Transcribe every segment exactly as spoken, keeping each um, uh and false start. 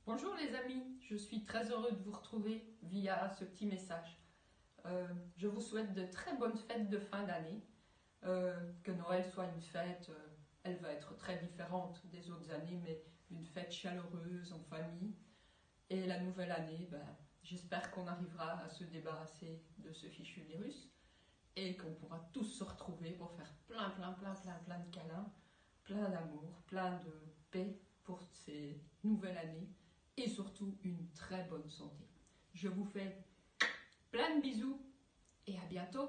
Bonjour les amis, je suis très heureux de vous retrouver via ce petit message. Euh, je vous souhaite de très bonnes fêtes de fin d'année, euh, que Noël soit une fête, euh, elle va être très différente des autres années, mais une fête chaleureuse en famille. Et la nouvelle année, ben, j'espère qu'on arrivera à se débarrasser de ce fichu virus et qu'on pourra tous se retrouver pour faire plein, plein, plein, plein, plein de câlins, plein d'amour, plein de paix pour ces nouvelles années. Et surtout une très bonne santé. Je vous fais plein de bisous et à bientôt.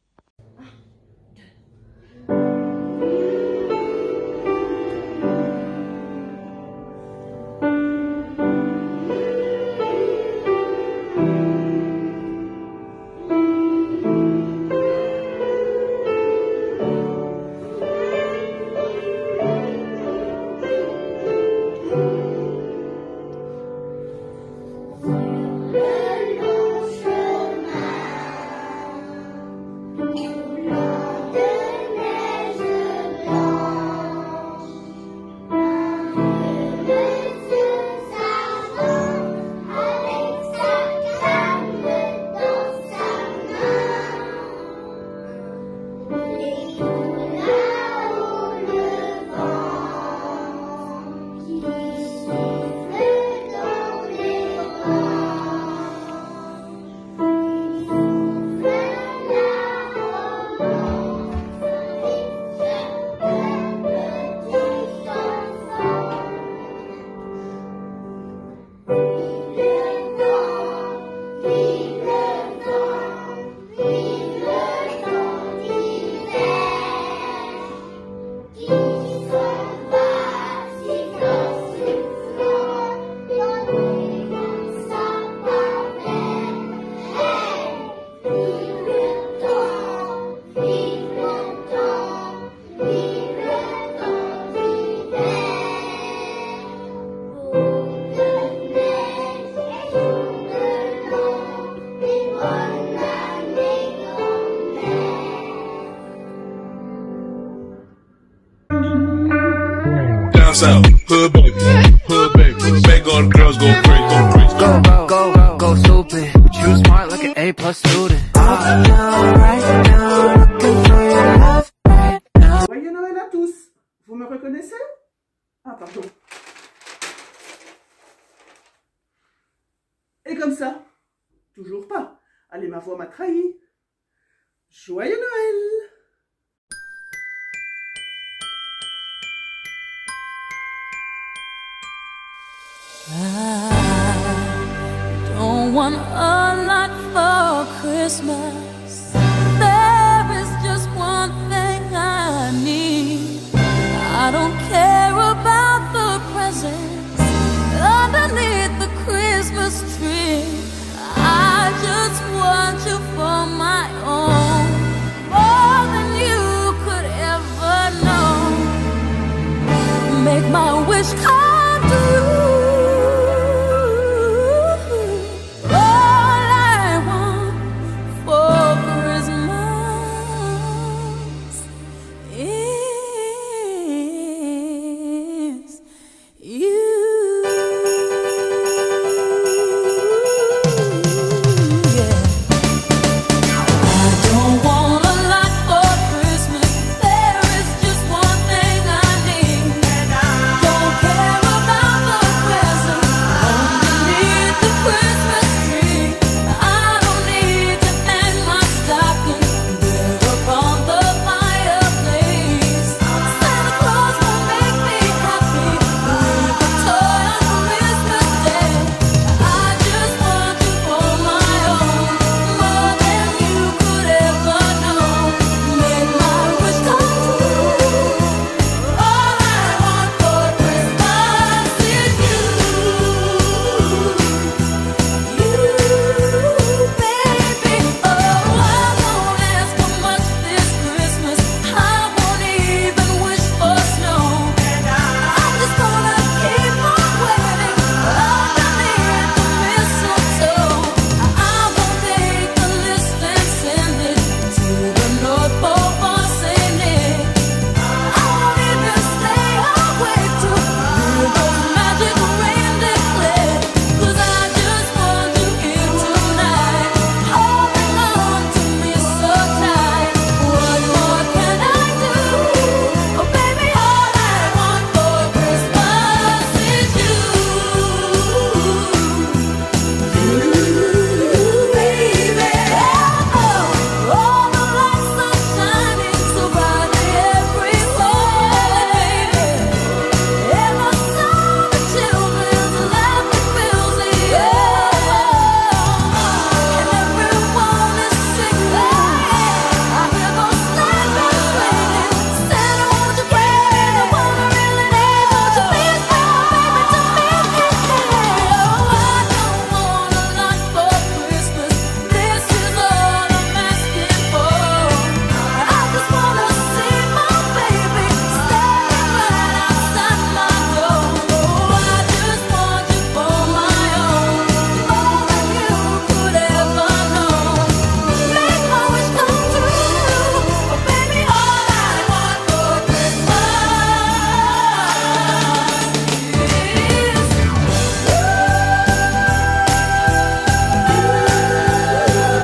South, hood baby, hood baby, make all the girls go crazy, go crazy. Go, go, go, go stupid. You smart like an A plus student. Right now, looking for your love right now. Joyeux Noël à tous. Vous me reconnaissez? Ah, pardon. Et comme ça? Toujours pas. Allez, ma voix m'a trahi. Joyeux Noël! I don't want a lot for Christmas. There is just one thing I need. I don't care about the presents underneath the Christmas tree. I just want you for my own, more than you could ever know. Make my wish come true.